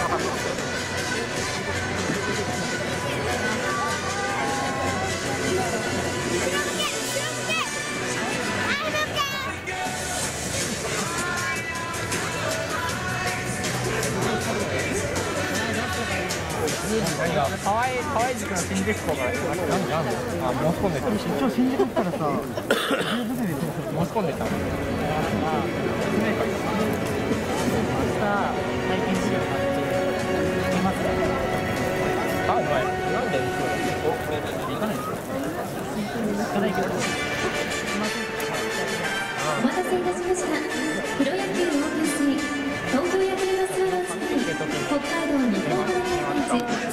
河合塾の新宿校から申し込んでた。一応新宿からさ、申し込んでた。明日体験資料があって行きますか？あ、お前なんで行かないんですか？行かないけど。 お待たせいたしました。プロ野球オープン戦東京ヤクルトスワローズ対北海道日本ハムファイターズ